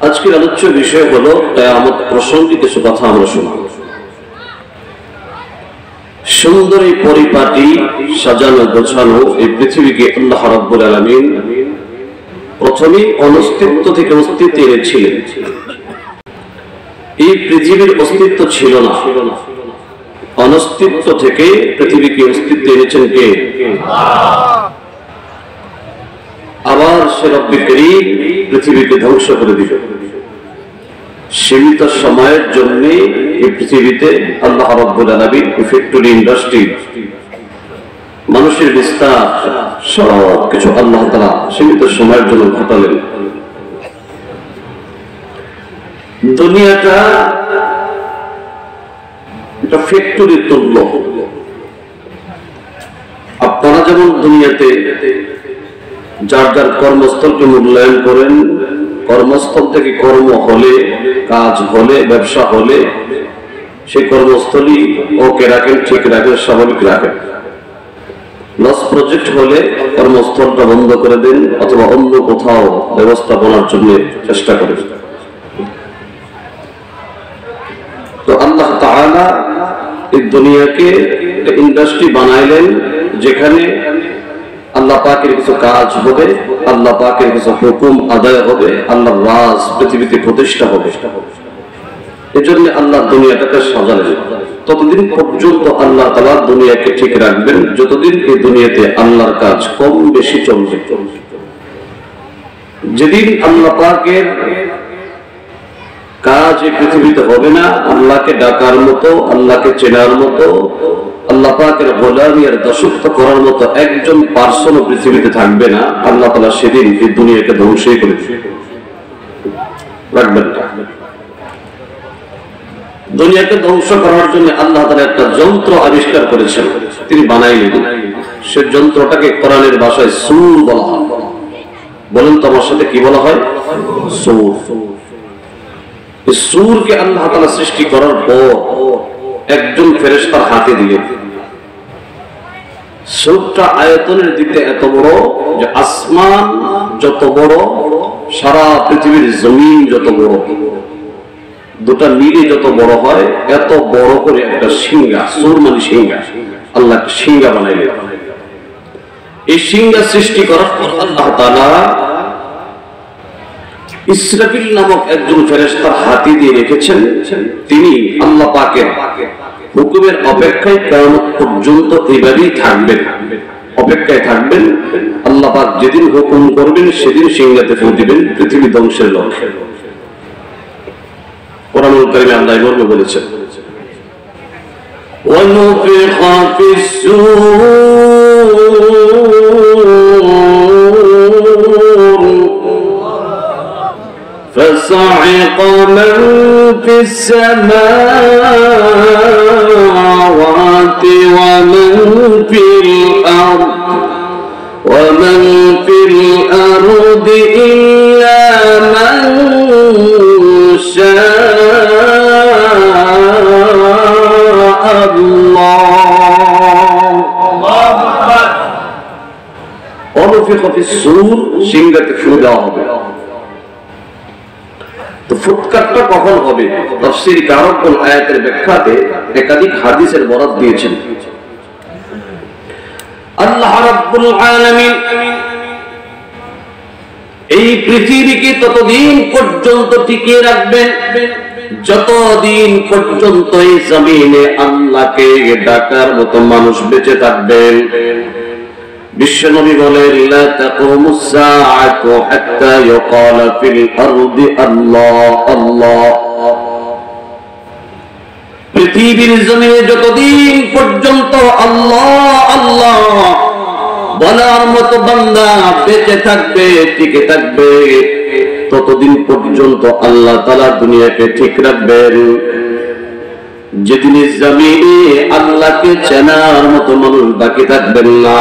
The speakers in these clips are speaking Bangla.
আজকের আলোচ্য বিষয় হলো কিয়ামত প্রসঙ্গে কিছু কথা আমরা শুনব। সুন্দর এই পরিপাটি সাজানো গোছানো এই পৃথিবীকে আল্লাহ রাব্বুল আলামিন প্রথমে অনস্তিত্ব থেকে অস্তিত্বে এনেছিলেন। এই পৃথিবীর অস্তিত্ব ছিল না, অনস্তিত্ব থেকে পৃথিবীকে অস্তিত্বে এনেছেন কে? আবার সে রব্বুল কারীম পৃথিবীকে ধ্বংস করে দিল। সীমিত সময়ের জন্য এই পৃথিবীতে আল্লাহ রাব্বুল আলামিন ফ্যাক্টরি ইন্ডাস্ট্রি মানুষের বিস্তার সব কিছু আল্লাহ তাআলা সীমিত সময়ের জন্য ঘটালেন। দুনিয়াটা একটা ফ্যাক্টরি তুল্য। আপনারা যেমন দুনিয়াতে যার যার কর্মস্থলকে মূল্যায়ন করেন, কর্মস্থল থেকে কর্ম হলে, কাজ হলে, ব্যবসা হলে সেই কর্মস্থলই ওকে রাখেন, ঠিক রাখেন, স্বাভাবিক রাখেন। লস প্রজেক্ট হলে কর্মস্থলটা বন্ধ করে দেন অথবা অন্য কোথাও ব্যবস্থাপনার জন্য চেষ্টা করেন। তো আল্লাহ তাআলা এই দুনিয়াকে ইন্ডাস্ট্রি বানাইলেন যেখানে আল্লাহ পাকের কিছু কাজ হবে, আল্লাহ পাকের কিছু হুকুম আদায় হবে, আল্লাহর রাজ পৃথিবীতে প্রতিষ্ঠা হবে। এজন্য আল্লাহ দুনিয়াটাকে সাজালেন। ততদিন পর্যন্ত আল্লাহ তাআলা দুনিয়াকে ঠিক রাখবেন যতদিন এই দুনিয়াতে আল্লাহর কাজ কম বেশি চলবে। যেদিন আল্লাহ পাকের কাজ এই পৃথিবীতে হবে না, আল্লাহকে ডাকার মতো, আল্লাহকে চেনার মতো, আল্লাহ পাকের গোলামি আর দাসত্ব করার মতো একজন পার্সন পৃথিবীতে থাকবে না, আল্লাহ তাআলা সেদিন এই দুনিয়াকে ধ্বংসই করে রাখবেন। দুনিয়াকে ধ্বংস করার জন্য আল্লাহ তাআলা একটা যন্ত্র আবিষ্কার করেছেন, তিনি বানাইলেন। সে যন্ত্রটাকে কোরআনের ভাষায় সূর বলা হয়। বলেন তো আমার সাথে কি বলা হয়? সূর। এই সূরকে আল্লাহ তাআলা সৃষ্টি করার পর একজন ফেরেশতার হাতে দিলেন। সূরটা আয়তনের দিকে এত বড় যে আসমান যত বড়, সারা পৃথিবীর জমিন যত বড়, দুটা মিলে যত বড় হয়, এত বড় করে একটা সিংহা, সূর মানে সিংহা, আল্লাহ সিংহা বানাইলেন। এই সিংহা সৃষ্টি করার পর আল্লাহ তাআলা ইসরাফিল নামক একজন ফেরেশতার হাতে দিয়ে রেখেছেন। তিনি আল্লাহ পাকের হুকুমের অপেক্ষায় কিয়ামত পর্যন্ত এইভাবেই থাকবেন, অপেক্ষায় থাকবেন। আল্লাহ পাক যেদিন হুকুম করবেন সেদিন সিংহাতে ফু দিবেন পৃথিবী ধ্বংসের লক্ষ্যে। কোরআনুল কারীমে আল্লাহ এভাবে বলেছেন, وَنُفِخَ فِي الصُّورِ فَصَعِقَ مَن فِي السَّمَاوَاتِ وَمَن فِي الْأَرْضِ إِلَّا مَن شَاءَ اللَّهُ وَنُفِخَ فِي الصُّورِ সিংহাতে ফু দেওয়া হবে। তো ফুৎকারটা কখন হবে? তাফসীর কারকগণ আয়াতের ব্যাখ্যাতে একাধিক হাদিসের বরাত দিয়েছেন। আল্লাহ রাব্বুল আলামিন এই পৃথিবীকে ততদিন পর্যন্ত টিকিয়ে রাখবেন যতদিন পর্যন্ত এই জমিনে আল্লাহকে ডাকার মতো মানুষ বেঁচে থাকবেন। বিশ্বনবী বলেন, লা তাকুমুস সাআতু হাত্তা ইউকালা ফিল আরদি আল্লাহ আল্লাহ। পৃথিবীর জমিনে যতদিন পর্যন্ত আল্লাহ আল্লাহ বলার মতো বান্দা বেঁচে থাকবে, টিকে থাকবে, ততদিন পর্যন্ত আল্লাহ তাআলা দুনিয়াকে ঠিক রাখবেন। যেদিন জমিনে আল্লাহকে চেনার মতো মানুষ বাকি থাকবেন না,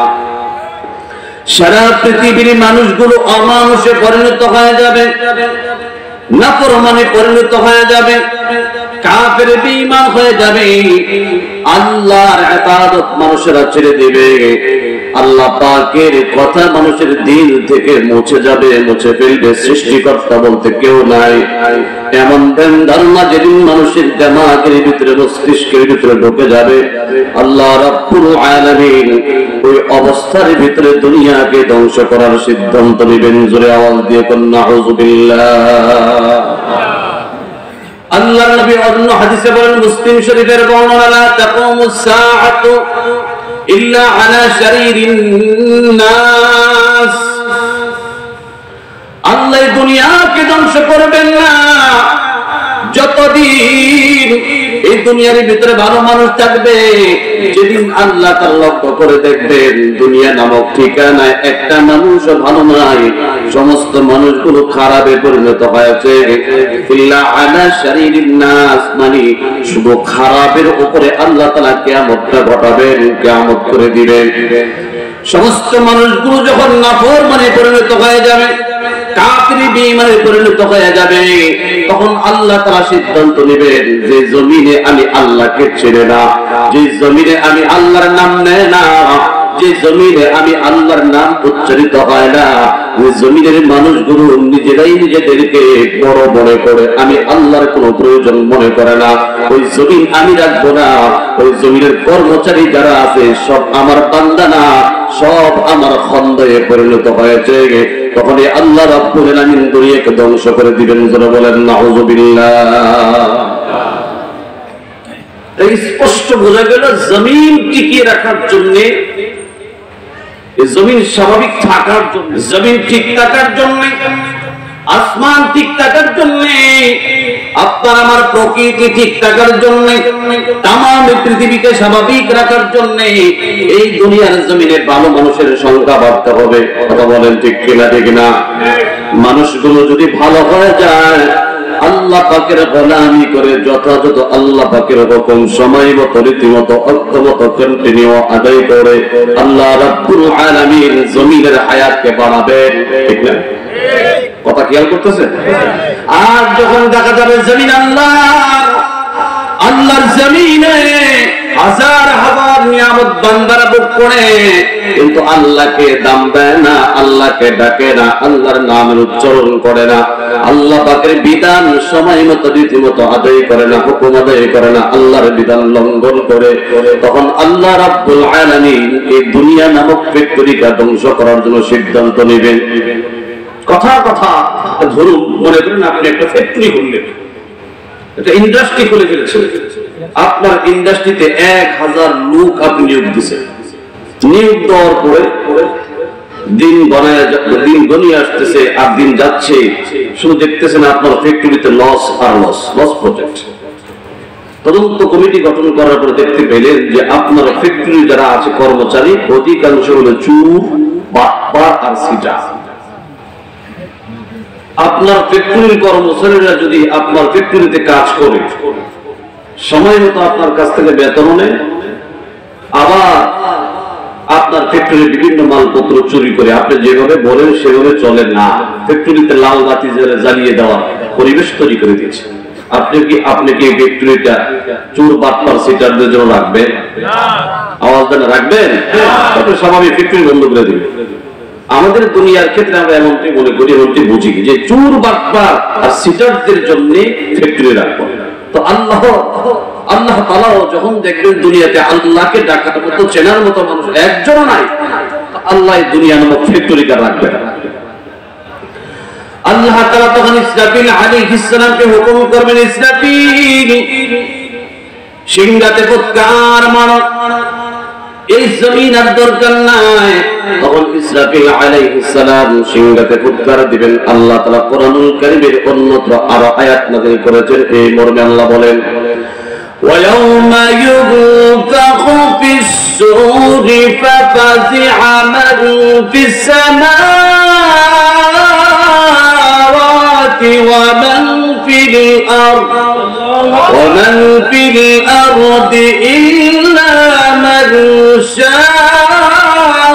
সারা পৃথিবীর মানুষগুলো অমানুষে পরিণত হয়ে যাবে, নাফরমানে পরিণত হয়ে যাবে, কাফের বেঈমান হয়ে যাবে, আল্লাহর ইবাদত মানুষেরা ছেড়ে দেবে। আল্লাহ পাকের কথা মানুষের দিল থেকে মুছে যাবে, মুছে ফেলবে। সৃষ্টিকর্তা বলতে কেউ নাই। এমন ধ্যান ধারণা যেদিন মানুষের দিমাগের ভিতরে, মস্তিষ্কের ভিতরে ঢুকে যাবে, আল্লাহ রাব্বুল আলামিন ওই অবস্থার ভিতরে দুনিয়াকে ধ্বংস করার সিদ্ধান্ত নেবেন। জোরে আওয়াজ দিয়ে কোন নাউযুবিল্লাহ। আল্লাহর নবী অন্য হাদিসে বলেন, মুসলিম শরীফের বর্ণনা, লা তাকুমুস সাআতু ইল্লা আলা শারীরিন নাস। আল্লাহ দুনিয়াকে ধ্বংস করবেন না যতদিন এই দুনিয়ার ভিতরে ভালো মানুষ থাকবে। যেদিন আল্লাহ তার লক্ষ্য করে দেখবেন দুনিয়া নামক ঠিকানায় একটা মানুষ ভালো নাই, সমস্ত মানুষগুলো খারাপে পরিণত হয়েছে। ইল্লা আলা শারীরিন নাস, মানে শুধু খারাপের উপরে আল্লাহ তাআলা কিয়ামতটা ঘটাবেন, কিয়ামত করে দিবেন। সমস্ত মানুষগুলো যখন নাফরমানে পরিণত হয়ে যাবে, কাফির বেঈমানে পরিণত হয়ে যাবে, তখন আল্লাহ তাআলা সিদ্ধান্ত নেবেন যে জমিনে আমি আল্লাহকে ছেড়ে না, যে জমিনে আমি আল্লাহর নাম নেয় না, যে জমিনে আমি আল্লাহর নাম উচ্চারিত হয় না, ওই জমিনের মানুষগুলো নিজেরাই নিজেদেরকে বড় মনে করে, আমি আল্লাহর কোনো প্রয়োজন মনে করে না, ওই জমিন আমি রাখবো না। ওই জমিনের কর্মচারী যারা আছে সব আমার বান্দা না, সব আমার খন্দয়ে পরিণত হয়েছে। তখন আল্লাহ রাব্বুল আলামিন দুনিয়াকে ধ্বংস করে দিবেন। যারা বলেন নাউযুবিল্লাহ। এই স্পষ্ট বোঝা গেল জমিন টিকিয়ে রাখার জন্য, জমিন স্বাভাবিক থাকার জন্য, জমিন ঠিক থাকার জন্য, আসমান ঠিক থাকার জন্য, আপনার আমার প্রকৃতি ঠিক থাকার জন্য, তামাম পৃথিবীকে স্বাভাবিক রাখার জন্য এই দুনিয়ার জমিনে ভালো মানুষের সংখ্যা বাড়তে হবে। কথা বলেন ঠিক কিনা? ঠিক না? মানুষগুলো যদি ভালো হয়ে যায়, আল্লাহ পাকের গোলামি করে যথাযথ আল্লাহ পাকের হুকুম সময় মতো রীতিমতো অর্থমতো কন্টিনিউ আদায় করে, আল্লাহ রাব্বুল আলামিন জমিনের হায়াতকে বাড়াবেন। ঠিক না? কথা খেয়াল করতেছে? আর যখন দেখা যাবে জমিন আল্লাহর জমিনে হাজার হাজার নিয়ামত বান্দারা ভোগ করে, কিন্তু আল্লাহকে দাম দেয় না, আল্লাহকে ডাকে না, আল্লাহর নামের উচ্চারণ করে না, আল্লাহ পাকের বিধান সময় মতো রীতিমতো আদায় করে না, হুকুম আদায় করে না, আল্লাহর বিধান লঙ্ঘন করে, তখন আল্লাহ রাব্বুল আলামিন এই দুনিয়া নামক ফ্যাক্টরিকে ধ্বংস করার জন্য সিদ্ধান্ত নেবেন। কথা কথা ধরুন, মনে করেন আপনি একটা ফ্যাক্টরি খুললেন, একটা ইন্ডাস্ট্রি খুলে ফেলেছেন। আপনার ইন্ডাস্ট্রিতে 1000 লোক আপনি নিয়োগ দিচ্ছেন। নিয়োগ দেওয়ার পরে দিন গনিয়ে আসতেছে, আর দিন যাচ্ছে, শুধু দেখতেছেন আপনার ফ্যাক্টরিতে লস আর লস, লস প্রজেক্ট। তদন্ত কমিটি গঠন করার পরে দেখতে পেলেন যে আপনার ফ্যাক্টরি যারা আছে কর্মচারী, অধিকাংশ হলো চুর, বাটপার আর সিটার। আপনার ফ্যাক্টরির কর্মচারীরা যদি আপনার ফ্যাক্টরিতে কাজ করে, সময় মতো আপনার কাছ থেকে বেতন নেয়, আবার আপনার ফ্যাক্টরির বিভিন্ন মালপত্র চুরি করে, আপনি যেভাবে বলেন সেভাবে চলে না, ফ্যাক্টরিতে লাল বাতি জ্বালিয়ে দেওয়া পরিবেশ তৈরি করে দিয়েছে। আপনি কি ফ্যাক্টরিটা চোর বাটপার সিটারদের জন্য রাখবেন? আওয়াজ দেন, রাখবেন? আপনি স্বাভাবিক ফ্যাক্টরি বন্ধ করে দিবেন। আমাদের দুনিয়ার ক্ষেত্রে আমরা এমনটি মনে করি, এমনটি বুঝি যে চোর বাটপার আর সিটারদের জন্য ফ্যাক্টরি রাখবো। তো আল্লাহ তাআলা যখন দেখবেন দুনিয়াতে আল্লাহকে ডাকার মতো, চেনার মতো মানুষ একজনও নাই, আল্লাহ দুনিয়া নামক ফ্যাক্টরিটা রাখবেন। আল্লাহ তাআলা তখন ইসরাফিল আলাইহিস সালামকে হুকুম করবেন, ইসরাফিল সিংহাতে ফুৎকার মারো, এই জমিন আর দরকার নাই। তখন ইসরাফিল আলাইহিস সালাম সিংহাতে ফুৎকার দিবেন। আল্লাহ তাআলা কোরআনুল কারীমের অন্যত্র আরো আয়াত নাযিল করেছেন, এই মর্মে আল্লাহ বলেন, وَيَوْمَ يُنفَخُ فِي الصُّورِ فَفَزِعَ مَن فِي السَّمَاوَاتِ وَمَن فِي الْأَرْضِ إِلَّا مَن شَاءَ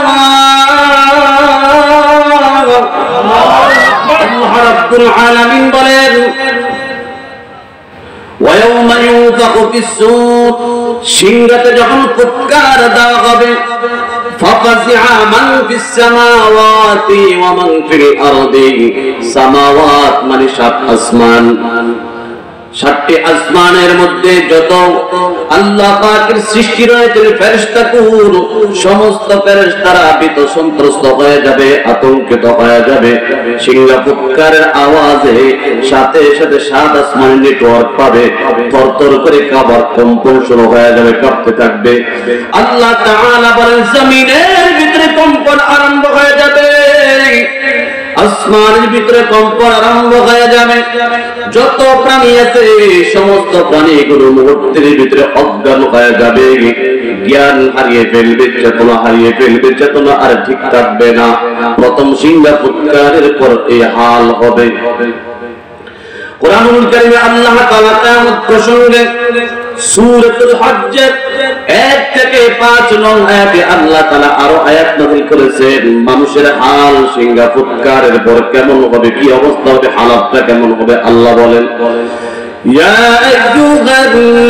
আল্লাহ রাব্বুল আলামিন বলেন, ওয়ায়াউমা ইউনফাখু ফিস-সূর, সিংহাতে যখন ফুৎকার দেওয়া হবে, ফাফাজিআ মান ফিস-সামাওয়াতি ওয়া মান ফিল-আরদি, সামাওয়াত মানে সাত আসমান, সাতটি আসমানের মধ্যে যত আল্লাহ পাকের সৃষ্টি রয়েছে ফেরেশতাকুল, সমস্ত ফেরেশতারা ভীত সন্ত্রস্ত হয়ে যাবে, আতঙ্কিত হয়ে যাবে। সিংহা ফুৎকারের আওয়াজে সাথে সাথে সাত আসমানের নেটওয়ার্ক পাবে, থরথর করে কাবার কম্পন শুরু হয়ে যাবে, কাঁপতে থাকবে। আল্লাহ তাআলা বলেন জমিনের ভিতরে কম্পন আরম্ভ হয়ে যাবে, আসমানের ভিতরে কম্পন আরম্ভ হয়ে যাবে। যত প্রাণী আছে সমস্ত প্রাণীগুলো মুহূর্তের ভিতরে অজ্ঞান হয়ে যাবে, জ্ঞান হারিয়ে ফেলবে, চেতনা হারিয়ে ফেলবে, চেতনা আর ঠিক থাকবে না। প্রথম সিংহা ফুৎকারের পর এই হাল হবে। কুরআনুল কারীমে আল্লাহ তাআলা কিয়ামত প্রসঙ্গে সূরাতুল হজ্জের 1 থেকে 5 নং আয়াতে আল্লাহ তাআলা আরো আয়াত নাযিল করেছেন। মানুষের হাল সিংহা ফুৎকারের পর কেমন হবে, কি অবস্থা হবে, হালাতটা কেমন হবে আল্লাহ বলেন, ইয়া আইয়ুহান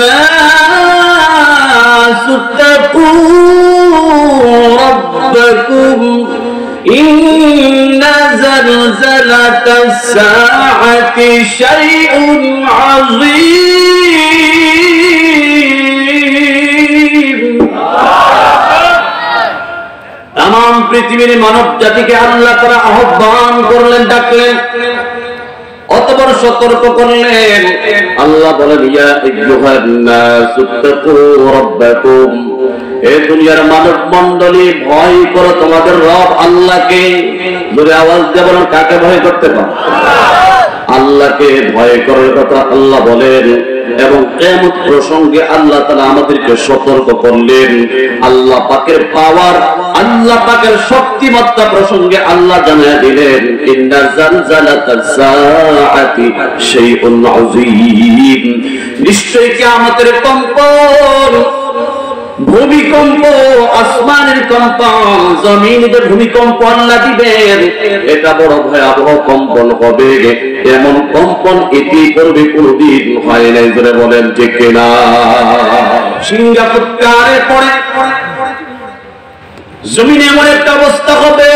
নাসু তাকু রাব্বাকুম ইন্না জালজালাতাস সাআতি শাইউন আযীম। তামাম পৃথিবীর মানব জাতিকে আল্লাহ তাআলা আহ্বান করলেন, ডাকলেন, অতঃপর সতর্ক করলেন। আল্লাহ বলেন ইয়া আইয়ুহান নাসু তাকু রাব্বাকুম, হে দুনিয়ার মানব মণ্ডলী, ভয় করো তোমাদের রব আল্লাহকে। জোরে আওয়াজ দিয়ে বলেন, কাকে ভয় করতে পারো? আল্লাহকে ভয় করার কথা আল্লাহ বলেন। এবং কিয়ামত প্রসঙ্গে আল্লাহ তাআলা আমাদেরকে সতর্ক করলেন। আল্লাহ পাকের পাওয়ার, আল্লাহ পাকের শক্তিমত্তা প্রসঙ্গে আল্লাহ জানিয়ে দিলেন, ইন্না জালজালাতাস সাআতি শাইউন আযীম, নিশ্চয়ই কিয়ামতের কম্পন, ভূমিকম্প, আসমানের কম্পন, জমিনের ভূমিকম্প আল্লাহ দিবেন, এটা বড় ভয়াবহ কম্পন হবে। এমন কম্পন এটি করবে কোনদিন হয় নাই। জোরে বলেন ঠিক কিনা? সিংহা ফুৎকারের পরে জমিনে এমন একটা অবস্থা হবে,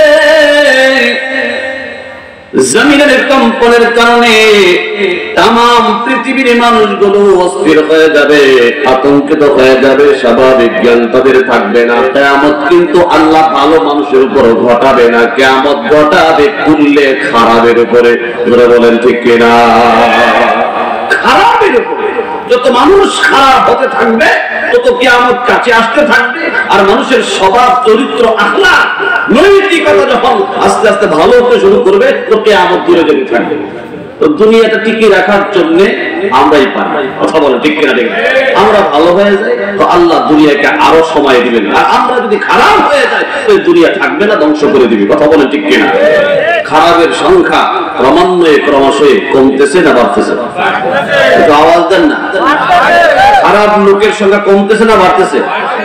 জমিনের কম্পনের কারণে তামাম পৃথিবীর মানুষগুলো অস্থির হয়ে যাবে, আতঙ্কিত হয়ে যাবে, স্বাভাবিক জ্ঞান তাদের থাকবে না। কিয়ামত কিন্তু আল্লাহ ভালো মানুষের উপর ঘটাবে না, কিয়ামত ঘটাবে করলে খারাপের উপরে। ধরে বলেন ঠিক কিনা? খারাপের উপরে। যত মানুষ খারাপ হতে থাকবে তত কিয়ামত কাছে আসতে থাকবে। আর মানুষের স্বভাব, চরিত্র, আখলাক, নৈতিকতা যখন আস্তে আস্তে ভালো হতে শুরু করবে তো কিয়ামত দূরে যেতে থাকবে। তো দুনিয়াটা টিকিয়ে রাখার জন্য আমরাই পারি। কথা বলে ঠিক কিনা? দেখবেন আমরা ভালো হয়ে যাই তো আল্লাহ দুনিয়াকে আরো সময় দিবেন, আর আমরা যদি খারাপ হয়ে যাই তো দুনিয়া থাকবে না, ধ্বংস করে দিবে। কথা বলে ঠিক কিনা? খারাপের সংখ্যা ক্রমান্বয়ে ক্রমশই কমতেছে না বাড়তেছে? একটু আওয়াজ দেন না। খারাপ লোকের সংখ্যা কমতেছে না বাড়তেছে?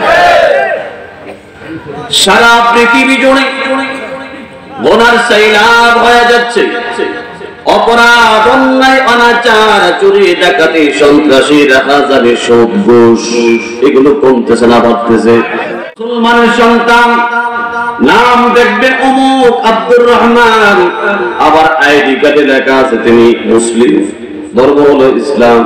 সারা পৃথিবী জুড়ে গুনার সাইলাব হয়ে যাচ্ছে। অপরাধ, অন্যায়, অনাচার, চুরি, ডাকাতি, সন্ত্রাসী, রাহাজানি, সুদ, ঘুষ, এগুলো কমতেছে না বাড়তেছে? মুসলমানের সন্তান, নাম দেখবেন অমুক আব্দুর রহমান, আবার আইডি কার্ডে লেখা আছে তিনি মুসলিম, ধর্ম হলো ইসলাম।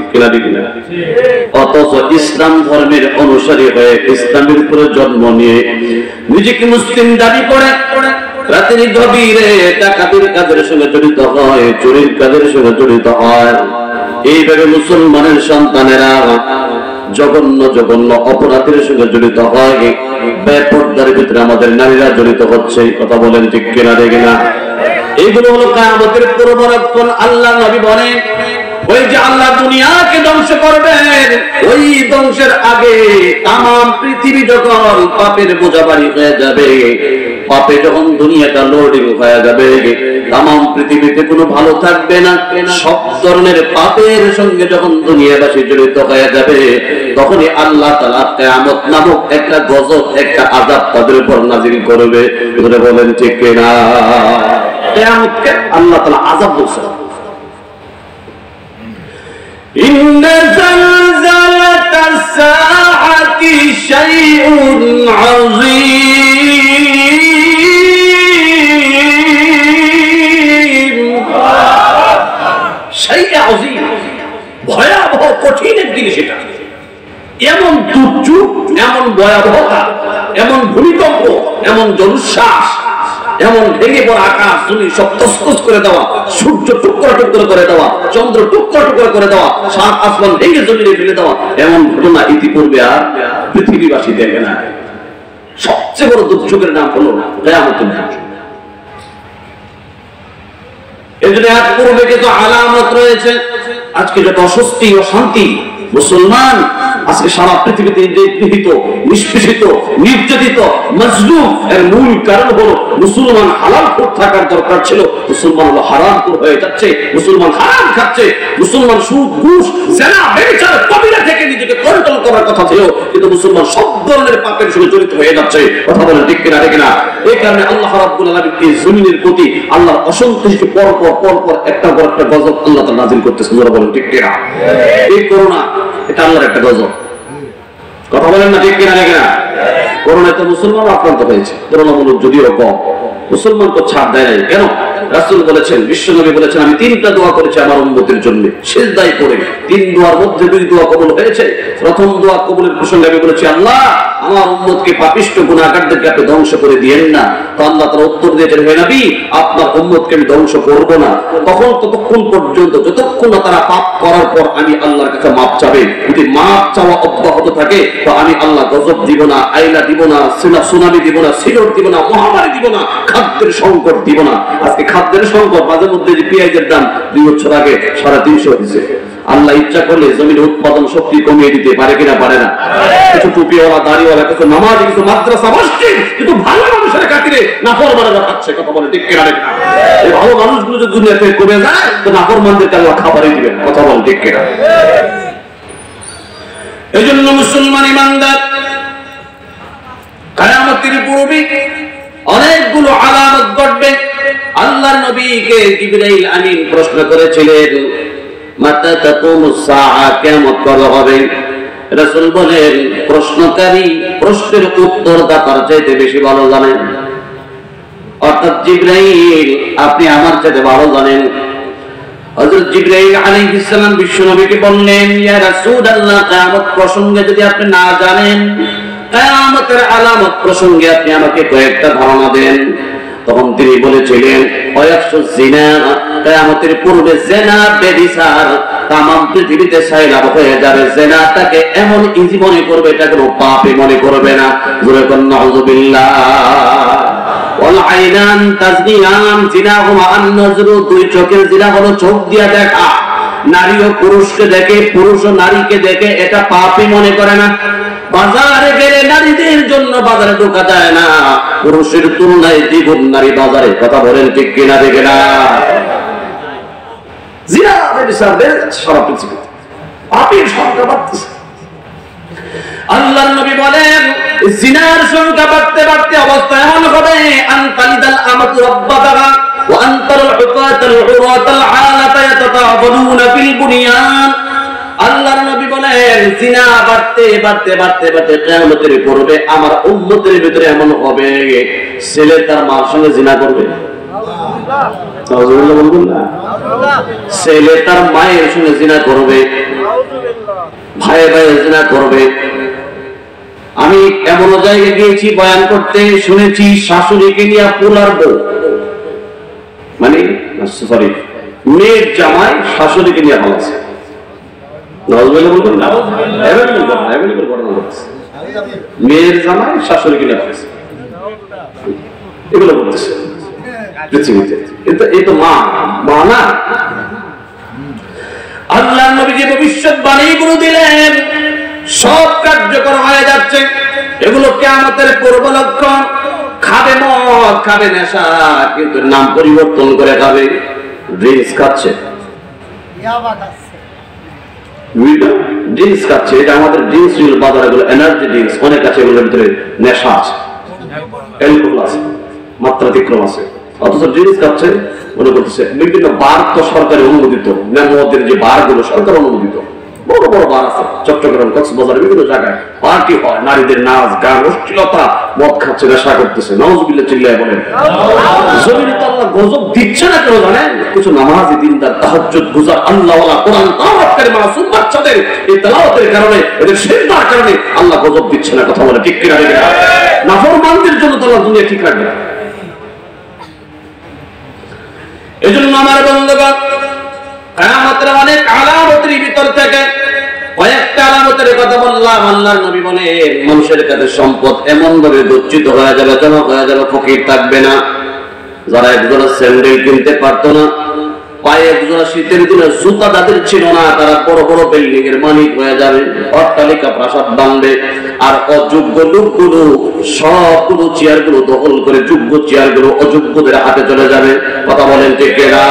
অথচ ইসলাম ধর্মের অনুসারী হয়ে ইসলামের উপরে জন্ম নিয়ে নিজেকে মুসলিম দাবি করে রাতের গভীরে ডাকাতির কাজের সঙ্গে জড়িত হয়, চুরির কাজের সঙ্গে জড়িত হয়। এইভাবে মুসলমানের সন্তানেরা জঘন্য জঘন্য অপরাধের সঙ্গে জড়িত হয়। বেপরদার ভিতরে আমাদের নারীরা জড়িত হচ্ছে। কথা বলেন ঠিক কিনা? দেখে না? এইগুলো হলো কিয়ামতের পূর্বলক্ষণ। আল্লাহ নবী বলেন, ওই যে আল্লাহ দুনিয়াকে ধ্বংস করবেন, ওই ধ্বংসের আগে তামাম পৃথিবী যখন পাপের বোঝাবাড়ি হয়ে যাবে, পাপে যখন দুনিয়াটা লোডিং হয়ে যাবে, তামাম পৃথিবীতে কোনো ভালো থাকবে না, সব ধরনের পাপের সঙ্গে যখন দুনিয়াবাসী জড়িত হয়ে যাবে, তখনই আল্লাহ তাআলা কিয়ামত নামক একটা গজব, একটা আযাব তাদের উপর নাযিল করবে। এগুলো বলেন ঠিক কিনা? কিয়ামতকে আল্লাহ তাআলা আযাব বলছেন। ইন্না জালজালাতাস সাআতি শাইউন আযীম। শাইউন আযীম, ভয়াবহ কঠিন এক জিনিস এটা। এমন দুর্যোগ, এমন ভয়াবহতা, এমন ভূমিকম্প, এমন জলোচ্ছ্বাস, এমন ভেঙে পড়া আকাশ জমি সব তছতছ করে দেওয়া, সূর্য টুকরা টুকরা করে দেওয়া, চন্দ্র টুকরা টুকরা করে দেওয়া, সাত আসমান ভেঙে জমিনে ফেলে দেওয়া, এমন ঘটনা ইতিপূর্বে আর পৃথিবীবাসী দেখে না। সবচেয়ে বড় দুর্যোগের নাম হলো কিয়ামতের দুর্যোগ। এই জন্য এক পূর্বে কিছু আলামত রয়েছে। আজকে যত অস্বস্তি অশান্তি, মুসলমান আজকে সারা পৃথিবীতে নিপীড়িত, নিষ্পেষিত, নির্যাতিত, মজলুম, এর মূল কারণ হলো মুসলমান হালালখোর থাকার দরকার ছিল, মুসলমান হলো হারামখোর হয়ে যাচ্ছে, মুসলমান হারাম খাচ্ছে, মুসলমান সুদ ঘুষ জিনা ব্যভিচার কবিরা থেকে নিজেকে কন্ট্রোল করার কথা ছিল, কিন্তু মুসলমান সব ধরনের পাপের সঙ্গে জড়িত হয়ে যাচ্ছে। কথা বলেন ঠিক কিনা ঠিক না? এই কারণে আল্লাহ রাব্বুল আলামিন এই জমিনের প্রতি আল্লাহর অসন্তুষ্টি পর একটার পর একটা গজব আল্লাহ তাআলা নাযিল করতেছেন। যারা বলেন ঠিক কিনা? এই করোনা এটা আল্লাহর একটা গজব। কথা বলেন না ঠিক কিনা ঠিক না? করোনায় তো মুসলমান আক্রান্ত হয়েছে, তুলনামূলক যদিও কম। মুসলমান তো ছাড় দেয় নাই। কেন? রাসূল বলেছেন, বিশ্বনবী বলেছেন, আমি তিনটা দোয়া করেছি আমার উম্মতের জন্য, সিজদায় পড়ে। তিন দোয়ার মধ্যে দুই দোয়া কবুল হয়েছে। প্রথম দোয়া কবুলের প্রসঙ্গে আমি বলেছি, আল্লাহ আমার উম্মতকে পাপিষ্ঠ গুনাহগারদেরকে আপনি ধ্বংস করে দিয়েন না। তো আল্লাহ তাআলা উত্তর দিয়েছেন, হে নবী আপনার উম্মতকে আমি ধ্বংস করব না ততক্ষণ পর্যন্ত যতক্ষণ না তারা পাপ করার পর আমি আল্লাহর কাছে মাপ চাবে। যদি মাপ চাওয়া অব্যাহত থাকে তো আমি আল্লাহ গজব দিব না, আইলা দিব না, সুনামি দিব না, সিলট দিব না, মহামারী দিব না, খাদ্যের সংকট দিব না। আজকে খাদ্যের সংকট, মাঝে মধ্যে যে পেঁয়াজের দাম 2 বছর আগে 350 হয়েছে। আল্লাহ ইচ্ছা করলে জমির উৎপাদন শক্তি কমিয়ে দিতে পারে কিনা পারে না? কিছু টুপিওয়ালা, দাড়িওয়ালা, কিছু নামাজি, কিছু মাদ্রাসা মসজিদ, কিন্তু ভালো মানুষের খাতিরে নাফরমানেরা খাচ্ছে। কথা বলে ঠিক কিনা ঠিক না? এই ভালো মানুষগুলো যদি দুনিয়া থেকে কমে যায় তো নাফরমানদেরকে আল্লাহ খাবারই দিবেন। কথা বলে ঠিক কিনা? এই জন্য মুসলমান ইমানদার কিয়ামতের পূর্বে অনেকগুলো আলামত ঘটবে। আল্লাহর নবীকে জিবরাইল আমিন প্রশ্ন করেছিলেন, মাতা তাকুমুস সাআ, কিয়ামত কবে হবে? রাসূল বলেন, প্রশ্নকারী প্রশ্নের উত্তরদাতার চাইতে বেশি ভালো জানেন। অর্থাৎ জিবরাইল আপনি আমার চাইতে ভালো জানেন। হযরত জিবরাইল আলাইহিস সালাম বিশ্বনবীকে বললেন, ইয়া রাসূলুল্লাহ কিয়ামত প্রসঙ্গে যদি আপনি না জানেন, কিয়ামতের আলামত প্রসঙ্গে আপনি আমাকে কয়েকটা ধারণা দেন। তখন তিনি বলেছিলেন, ওয়ায়াফসুজ জিনা, কিয়ামতের পূর্বে জিনা ব্যভিচার তামাম পৃথিবীতে সাইলাব হয়ে যাবে। জিনাটাকে এমন ইজি মনে করবে, এটা কোনো পাপই মনে করবে না। জোরে কোন নাউযুবিল্লাহ। ওয়াল আইনান তাজনিয়ান, জিনা হুমা আন-নজরু, দুই চোখের জিনা হলো চোখ দিয়া দেখা। নারী ও পুরুষকে দেখে, পুরুষ ও নারীকে দেখে, এটা পাপই মনে করে না। বাজারে গেলে নারীদের জন্য বাজারে ঢোকা যায় না, পুরুষের তুলনায় দ্বিগুণ নারী বাজারে। কথা বলেন ঠিক কিনা ঠিক না? জিনা ব্যভিচার বেড়ে যাচ্ছে সারা পৃথিবীতে, পাপের সংখ্যা বাড়তেছে। আল্লাহর নবী বলেন, জিনার সংখ্যা বাড়তে বাড়তে অবস্থা এমন হবে, আনতালিদাল আমাতু রাব্বাতাহা ওয়া আনতারুল হুফাতাল উরাতাল আলাতা ইয়াতাতাবানুনা ফিল বুনিয়ান। আল্লাহর নবী বলেন, জিনা বাড়তে বাড়তে বাড়তে বাড়তে কিয়ামতের পূর্বে আমার উম্মতের ভিতরে এমন হবে, ছেলে তার মার সঙ্গে জিনা করবে। নাউযুবিল্লাহ বলবেন না? ছেলে তার মায়ের সঙ্গে জিনা করবে, ভাই ভাইয়ের জিনা করবে। আমি এমন জায়গায় গিয়েছি বয়ান করতে, শুনেছি শাশুড়িকে নিয়ে পোলার বউ, মানে সরি মেয়ের জামাই শাশুড়িকে নিয়ে পালাচ্ছে। মেয়ের জামাই শাশুড়িকে নিয়ে পালাচ্ছে, এগুলো করতেছে পৃথিবীতে। এই তো মা না। আল্লাহর নবী যে ভবিষ্যৎবাণী গুলো দিলেন সব কার্যকর হয়ে যাচ্ছে। এগুলো কিয়ামতের পূর্ব লক্ষণ। খাবে মদ, খাবে নেশা, কিন্তু নাম পরিবর্তন করে খাবে। ড্রিঙ্কস খাচ্ছে, ড্রিঙ্কস খাচ্ছে। এটা আমাদের ড্রিঙ্কস বাজারে গুলো এনার্জি ড্রিঙ্কস অনেক আছে, এগুলোর ভিতরে নেশা আছে, অ্যালকোহল আছে, মাত্রাতিক্রম আছে। অথচ ড্রিঙ্কস খাচ্ছে, মনে করতেছে। বিভিন্ন বার তো সরকারি অনুমোদিত, মদের যে বার গুলো সরকার অনুমোদিত। বড় বড় বার আছে চট্টগ্রাম, কক্সবাজার, বিভিন্ন জায়গায় পার্টি হয়, নারীদের নাচ গান, অশ্লীলতা, মদ খাচ্ছে, নেশা করতেছে, নাউজুবিল্লাহ চিল্লায় বলেন। জমিনে তো আল্লাহ গজব দিচ্ছে না কেন জানেন? কিছু নামাজি দিনদার তাহাজ্জুদ গুজার আল্লাহওয়ালা কোরআন তেলাওয়াতকারী মাসুম বাচ্চাদের এই তেলাওয়াতের কারণে, এদের সিজদার কারণে আল্লাহ গজব দিচ্ছে না। কথা বলে ঠিক কিনা? নাফরমানদের জন্য তো আল্লাহ দুনিয়া ঠিক রাখবে। এজন্য আমার বন্ধুগণ, কিয়ামতের অনেক আলামতের ভিতর থেকে কয়েকটা আলামতের কথা বললাম। আল্লাহর নবী বলেন, মানুষের কাছে সম্পদ এমন ভাবে গচ্ছিত হয়ে যাবে, জমা হয়ে যাবে, ফকির থাকবে না। যারা একজোড়া স্যান্ডেল কিনতে পারতো না, পায়ে একজোড়া শীতের দিনে জুতা যাদের ছিল না, তারা বড় বড় বিল্ডিং এর মালিক হয়ে যাবে, অট্টালিকা প্রাসাদ বাঁধবে। আর অযোগ্য লোকগুলো সবগুলো চেয়ার গুলো দখল করে যোগ্য চেয়ার গুলো অযোগ্যদের হাতে চলে যাবে। কথা বলেন ঠিক কিনা?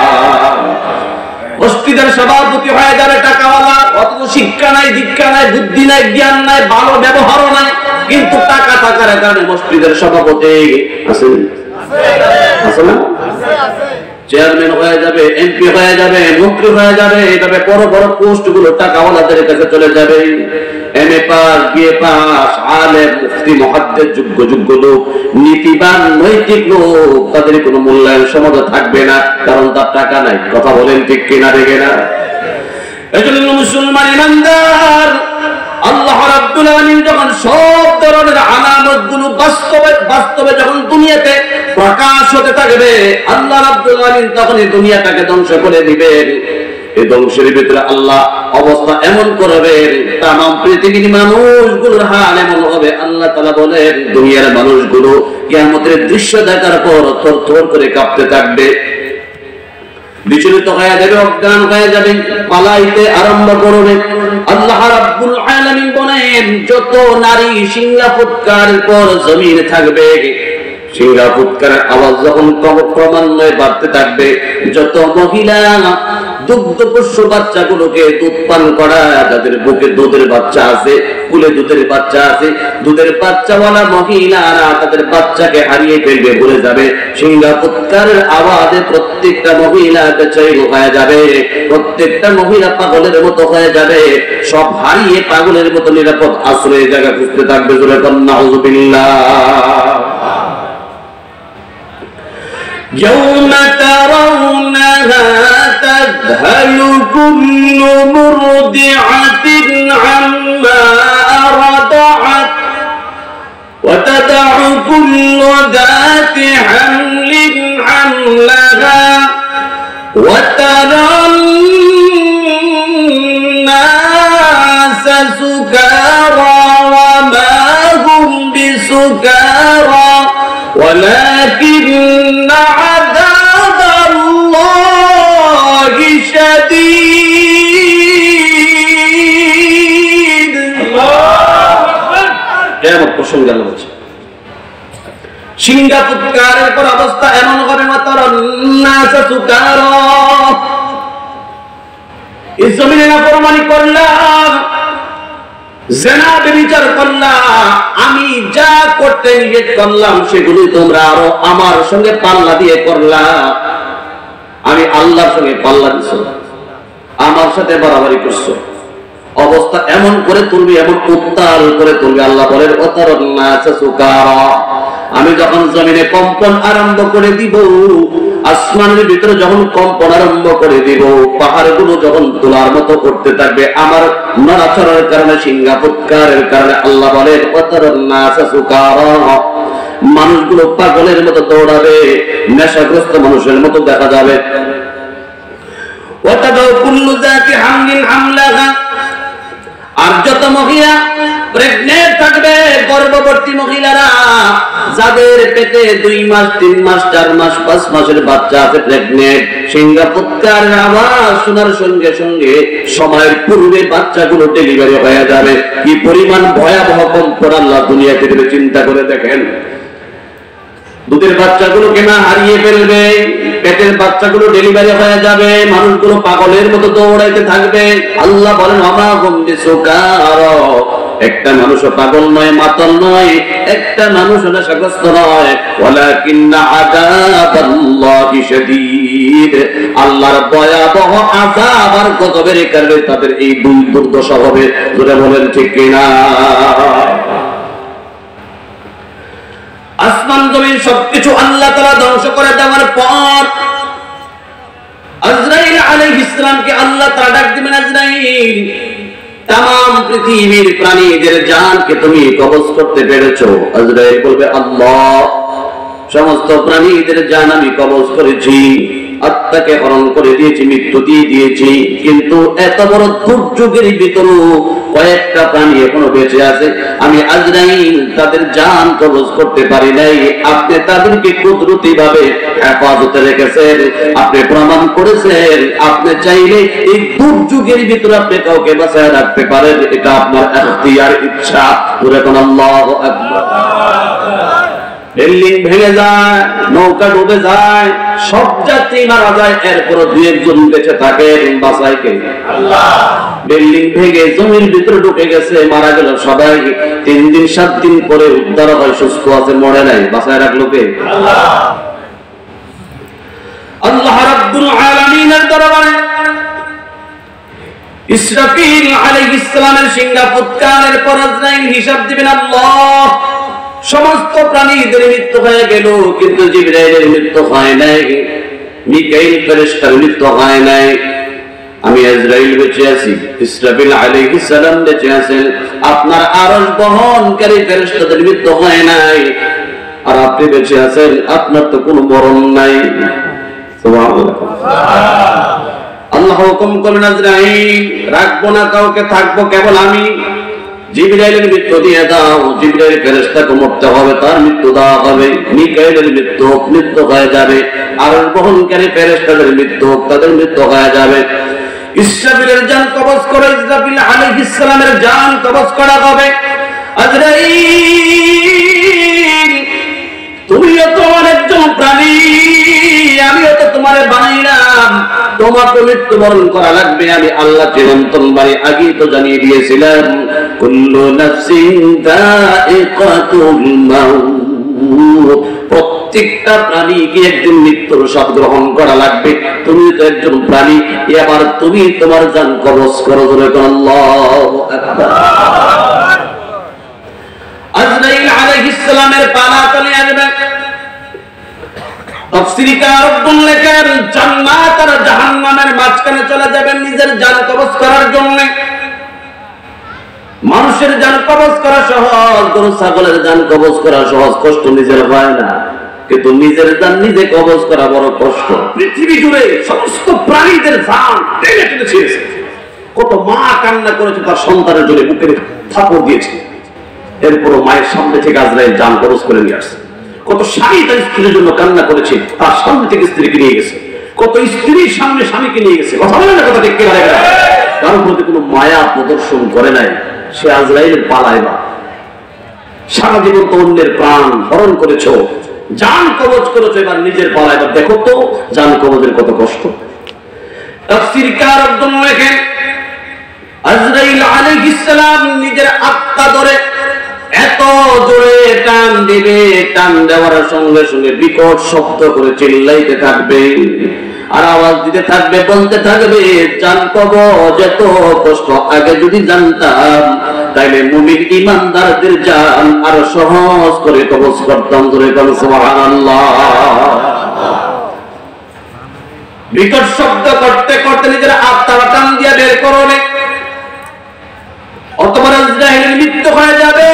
মসজিদের সভাপতি হয়ে যাবে টাকাওয়ালা, অথচ শিক্ষা নাই, দীক্ষা নাই, বুদ্ধি নাই, জ্ঞান নাই, ভালো ব্যবহারও নাই, কিন্তু টাকা থাকার কারণে মসজিদের সভাপতি আছে না? চেয়ারম্যান হয়ে যাবে, এমপি হয়ে যাবে, মন্ত্রী হয়ে যাবে। এইভাবে বড় বড় পোস্ট গুলো টাকাওয়ালাদের কাছে চলে যাবে। এমএ পাস, বিএ পাস, আলেম, মুফতি, মুহাদ্দিস, যোগ্য যোগ্য লোক, নীতিবান, নৈতিক লোক, তাদের কোনো মূল্যায়ন সমাজে থাকবে না, কারণ তার টাকা নাই। কথা বলেন ঠিক কিনা? দেখে না? এজন্য মুসলমান ইমানদার, আল্লাহ রাব্বুল আলামিন যখন সব ধরনের আলামতগুলো বাস্তবে যখন দুনিয়াতে প্রকাশ হতে থাকবে, আল্লাহ রাব্বুল আলামিন তখন এই দুনিয়াটাকে ধ্বংস করে দিবেন। এই ধ্বংসের ভিতরে আল্লাহ অবস্থা এমন করবেন, তামাম পৃথিবীর মানুষগুলোর হাল এমন হবে। আল্লাহ তাআলা বলেন, দুনিয়ার মানুষগুলো কিয়ামতের দৃশ্য দেখার পর থরথর করে কাঁপতে থাকবে, বিচলিত হয়ে যাবে, অজ্ঞান হয়ে যাবে, পালাইতে আরম্ভ করবে। আল্লাহ রাব্বুল আলামিন বলেন, যত নারী সিংহা ফুৎকারের পর জমিনে থাকবে, সিংহা ফুৎকারের আওয়াজ যখন ক্রমান্বয়ে বাড়তে থাকবে, যত মহিলা দুগ্ধ পোষ্য বাচ্চাগুলোকে দুধ পান করা, যাদের বুকে দুধের বাচ্চা আছে, কুলে দুধের বাচ্চা আছে, দুধের বাচ্চাওয়ালা মহিলারা তাদের বাচ্চাকে হারিয়ে ফেলবে, ভুলে যাবে। সিংহা ফুৎকারের আওয়াজে প্রত্যেকটা মহিলা বেচৈন হয়ে যাবে, প্রত্যেকটা মহিলা পাগলের মতো হয়ে যাবে, সব হারিয়ে পাগলের মতো নিরাপদ আশ্রয়ের জায়গা খুঁজতে থাকবে। জোরে বলেন নাউযুবিল্লাহ। يوم ترونها تذهل كل مرضعة عما أرضعت وتدع كل ذات حمل حملها وترى الناس سكارى وما هم بسكارى ولكن عذاب الله شديد। কেমন প্রসঙ্গ আল্লাহ বলছে, সিংহা ফুৎকারের পর অবস্থা এমন হবে, এই জমিনে নাফরমানি করলাম, জিনা ব্যভিচার করলাম, আমি যা করতে নিষেধ করলাম সেগুলি তোমরা আরো আমার সঙ্গে পাল্লা দিয়ে করলাম। আমি আল্লাহর সঙ্গে পাল্লা দিছো, আমার সাথে বাড়াবাড়ি করছো। অবস্থা এমন করে তুলবি, এমন উত্তাল করে তুলবি। আল্লাহ বলেন, আমি যখন জমিনে কম্পন আরম্ভ করে দিব, আসমানের ভিতরে যখন কম্পন আরম্ভ করে দিব, পাহাড়গুলো যখন তোলার মতো করতে থাকবে আমার নড়াচড়ার কারণে, সিংহা ফুৎকারের কারণে, আল্লাহ বলেন মানুষগুলো পাগলের মতো দৌড়াবে, নেশাগ্রস্ত মানুষের মতো দেখা যাবে। আর যত মহিলা প্রেগনেন্ট থাকবে, গর্ভবতী মহিলারা, যাদের পেটে 2 মাস 3 মাস 4 মাস 5 মাসের বাচ্চা আছে, প্রেগনেন্ট, সিংহা ফুৎকারের আওয়াজ শোনার সঙ্গে সঙ্গে সময়ের পূর্বে বাচ্চাগুলো ডেলিভারি হয়ে যাবে। কি পরিমাণ ভয়াবহ কম্পন আল্লাহ দুনিয়াতে দেবে, চিন্তা করে দেখেন। দুধের বাচ্চাগুলোকে না হারিয়ে ফেলবে, পেটের বাচ্চাগুলো ডেলিভারি হয়ে যাবে, মানুষগুলো পাগলের মতো দৌড়াইতে থাকবে। আল্লাহ বলেন, একটা মানুষও পাগল নয়, মাতাল নয়, একটা মানুষও নেশাগ্রস্ত নয়। ওয়ালাকিন্না আযাবাল্লাহি শাদীদ, আল্লাহর ভয়াবহ আযাব আর গজবের কারণে তাদের এই দুর্দশা হবে। জোরে বলেন ঠিক কিনা? আসমান জমিন সবকিছু আল্লাহ তাআলা ধ্বংস করে দেওয়ার পর আজরাইল আলাইহিস সালামকে আল্লাহ তাআলা ডাক দিবেন, আজরাইল, तमाम পৃথিবীর প্রাণীদের জানকে তুমি কবজ করতে পেরেছো। আজরাইল বলবে, আল্লাহ, সমস্ত প্রাণীদের জান আমি কবজ করেছি, আত্মাকে হরণ করে দিয়েছি, মৃত্যু দিয়ে দিয়েছি, কিন্তু এত বড় দুর্যোগের ভিতরে কয়েকটা প্রাণী এখনো বেঁচে আছে, আমি আজরাইল তাদের জান কবজ করতে পারি নাই। আপনি তাদেরকে কুদরতি ভাবে হেফাজতে রেখেছেন, আপনি প্রমাণ করেছেন আপনি চাইলে এই দুর্যোগের ভিতরে আপনি কাউকে বাঁচায় রাখতে পারেন, এটা আপনার এখতিয়ার, ইচ্ছা। পুরো কোন আল্লাহু আকবার। বিল্ডিং ভেঙে যায়, নৌকা ডুবে যায়, সব যাত্রী মারা যায়, এরপর দুই একজন বেঁচে থাকে, বাঁচায় কে? আল্লাহ। বিল্ডিং ভেঙে জমির ভিতরে ঢুকে গেছে, মারা গেল সবাই, 3 দিন 7 দিন পরে উদ্ধার হয়, সুস্থ আছে, মরে নাই, বাঁচায় রাখলো কে? আল্লাহ। আল্লাহ রাব্বুল আলামিনের দরবারে ইসরাফিল আলাইহিস সালামের সিংহা ফুৎকারের পর আজরাইল হিসাব দিবেন, আল্লাহ, সমস্ত প্রাণীদের মৃত্যু হয়ে গেল, কিন্তু জিবরাইলের মৃত্যু হয় নাই, মিকাইল ফেরেশতার মৃত্যু হয় নাই, আমি আজরাইল বেঁচে আছি, ইসরাফিল আলাইহিস সালাম বেঁচে আছেন, আপনার আরশ বহনকারী ফেরেশতাদের মৃত্যু হয় নাই, আর আপনি বেঁচে আছেন, আপনার তো কোনো মরণ নাই। সুবহানাল্লাহ। আল্লাহ হুকুম করলেন, আজরাইল, রাখবো না কাউকে, থাকবো কেবল আমি। জিবরাইলের মৃত্যু দিয়ে দাও, জিবরাইল ফেরেশতাকে মরতে হবে, তার মৃত্যু দেওয়া হবে। মিকাইলের মৃত্যু হয়ে যাবে, আর বহনকারী ফেরেশতাদের মৃত্যু, তাদের মৃত্যু হয়ে যাবে। ইসরাফিলের জান কবজ করে ইসরাফিল আলাইহিস সালামের জান কবজ করা হবে। আজরাইল, তুমিও তো একজন প্রাণী, আমিও তো তোমারে বানাইলাম, তোমাকে মৃত্যুবরণ করা লাগবে, আমি আল্লাহ চিরন্তন বাড়ি আগেই তো জানিয়ে দিয়েছিলাম, কুল্লু নাফসিন যায়িকাতুল মাউত, প্রত্যেকটা প্রাণীকে একদিন মৃত্যুর স্বাদ গ্রহণ করা লাগবে। তুমি তো একজন প্রাণী, এবার তুমি তোমার জান কবজ করো। আল্লাহু আকবার। আজরাইল আলাইহিস সালামের পালা চলে আসবে। তাফসীরকার লেখেন, জান্নাত আর জাহান্নামের মাঝখানে চলে যাবেন নিজের জান কবজ করার জন্য। মানুষের জান কবজ করা সহজ, গরু ছাগলের জান কবজ করা সহজ, কষ্ট নিজের হয় না, কিন্তু নিজের জান নিজে কবজ করা বড় কষ্ট। পৃথিবী জুড়ে সমস্ত প্রাণীদের জান টেনে টেনে ছিঁড়েছে। কত মা কান্না করেছে তার সন্তানের জন্য, বুকের থাপড় দিয়েছে, এরপরও মায়ের সামনে থেকে আজরাইল জান কবজ করে নিয়ে আসছে। কত স্বামী তার স্ত্রীর জন্য কান্না করেছে, তার সামনে থেকে স্ত্রীকে নিয়ে গেছে। কত স্ত্রীর সামনে স্বামীকে নিয়ে গেছে। কথা বলে না, কথা ঠিক কিনা? কারোর প্রতি কোনো মায়া প্রদর্শন করে নাই, সে আজরাইলের পালায় না। সারা জীবন তো অন্যের প্রাণ হরণ করেছো, জান কবজ করেছো, এবার নিজের পালায়। এবার দেখো তো জান কবজের কত কষ্ট। তাফসীরকার একজন লেখেন, আজরাইল আলাইহিস সালাম নিজের আত্মা ধরে এত জোরে টান দিবে, টান দেওয়ার সঙ্গে সঙ্গে বিকট শব্দ করে চিল্লাইতে থাকবে, আর আওয়াজ দিতে থাকবে, বলতে থাকবে, জান কবজ এত কষ্ট, আগে যদি জানতাম তাইলে মুমিন ঈমানদারদের জান আরো সহজ করে কবজ করতাম। জোরে বল সুবহানাল্লাহ। বিকট শব্দ করতে করতে নিজের আত্মা টান দিয়ে বের করবে, অতঃপর আজরাইলের মৃত্যু হয়ে যাবে।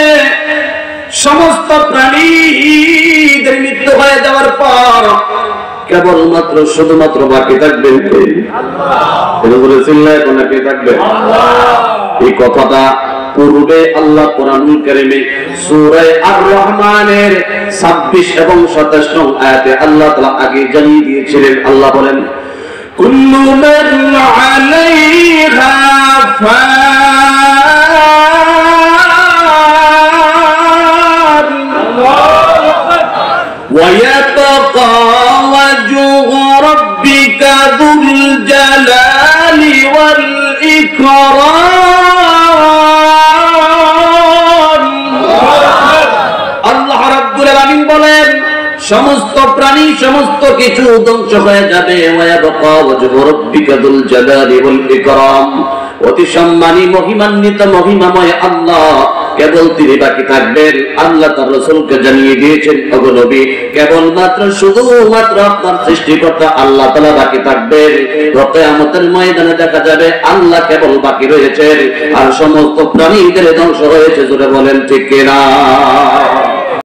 সমস্ত প্রাণীদের মৃত্যু হয়ে যাওয়ার পর কেবলমাত্র শুধুমাত্র বাকি থাকবেন কে? আল্লাহ। বলেছিলেন কোন কে থাকবে? আল্লাহ। এই কথাটা পূর্বে আল্লাহ কোরআনুল কারীমে সূরা আর-রহমানের 26 এবং 27 নং আয়াতে আল্লাহ তাআলা আগে জানিয়ে দিয়েছিলেন। আল্লাহ বলেন, কুল্লু মান আলাইহা ويبقى وجه ربك ذو الجلال والإكرام সমস্ত প্রাণী সমস্ত কিছু ধ্বংস হয়ে যাবে। ওয়ায়াবকা ওয়াজহু রাব্বিকা যুল জালালি ওয়াল ইকরাম, অতি সম্মানী মহিমান্বিত মহিমাময় আল্লাহ কেবল তিনি বাকি থাকবেন। আল্লাহ তার রাসূলকে জানিয়ে দিয়েছেন, ওগো নবী, কেবলমাত্র শুধুমাত্র আপনার সৃষ্টিকর্তা আল্লাহ তাআলা বাকি থাকবেন। কিয়ামতের ময়দানে দেখা যাবে আল্লাহ কেবল বাকি রয়েছেন আর সমস্ত প্রাণীদের ধ্বংস হয়েছে। জোরে বলেন ঠিক কিনা?